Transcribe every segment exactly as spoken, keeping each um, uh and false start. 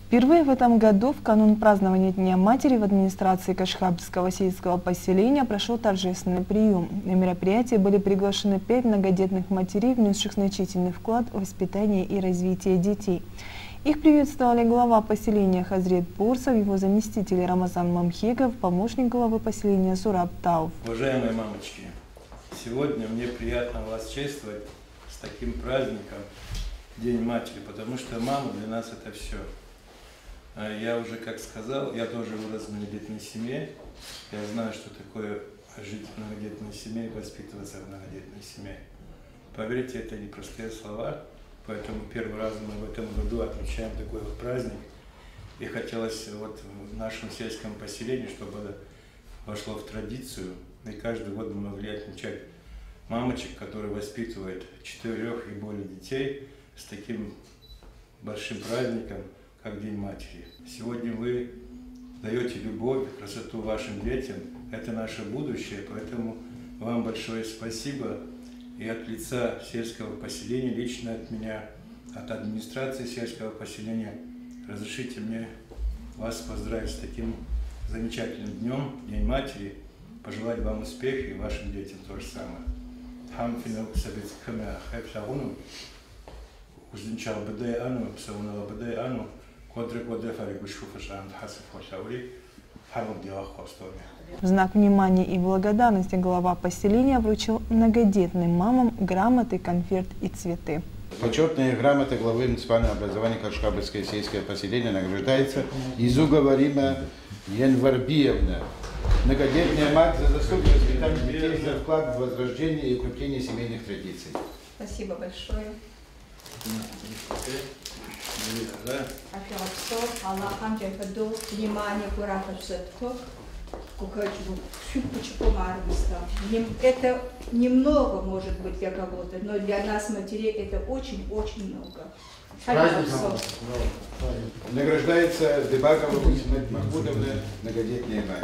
Впервые в этом году, в канун празднования Дня матери, в администрации Кашхабского сельского поселения прошел торжественный прием. На мероприятие были приглашены пять многодетных матерей, внесших значительный вклад в воспитание и развитие детей. Их приветствовали глава поселения Хазрет Бурсов, его заместители Рамазан Мамхегов, помощник главы поселения Сураб Тауф. Уважаемые мамочки, сегодня мне приятно вас чествовать с таким праздником День матери, потому что мама для нас это все. Я уже, как сказал, я тоже вырос в многодетной семье. Я знаю, что такое жить в многодетной семье и воспитываться в многодетной семье. Поверьте, это непростые слова, поэтому первый раз мы в этом году отмечаем такой вот праздник. И хотелось вот в нашем сельском поселении, чтобы это вошло в традицию, и каждый год мы могли отмечать мамочек, которые воспитывают четырех и более детей с таким большим праздником, как День матери. Сегодня вы даете любовь, красоту вашим детям. Это наше будущее, поэтому вам большое спасибо. И от лица сельского поселения, лично от меня, от администрации сельского поселения, разрешите мне вас поздравить с таким замечательным днем, День матери, пожелать вам успеха и вашим детям то же самое. В знак внимания и благодарности глава поселения вручил многодетным мамам грамоты, конфет и цветы. Почетные грамоты главы муниципального образования Кашхабское сельское поселение награждается Изугова Рима Январбиевна, многодетная мать, за заслуги воспитания детей, за вклад в возрождение и укрепление семейных традиций. Спасибо большое. Это немного, может быть, для кого-то, но для нас, матерей, это очень-очень много. Награждается Дебакова Мухаммед Махмудовна, многодетная мать.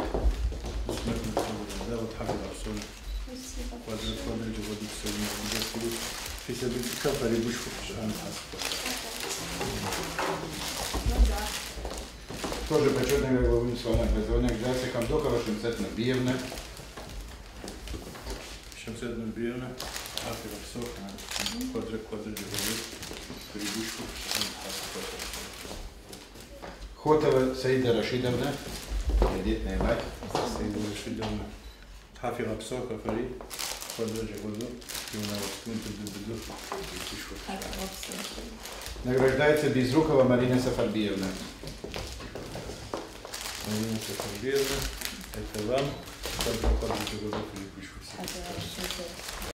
Тоже почетная глава муниципального образования награждается Камдокова Шамсет Набиевна. Шамсет Набиевна, Афира Псохна, квадрат квадрат перебушку. Хотова Саида Рашидовна, многодетная мать. Саида Рашидовна, Афира Псохна, Фари, квадрат квадрат. Награждается Безрукова Марина Сафарбиевна. Марина Сафарбиевна, это вам.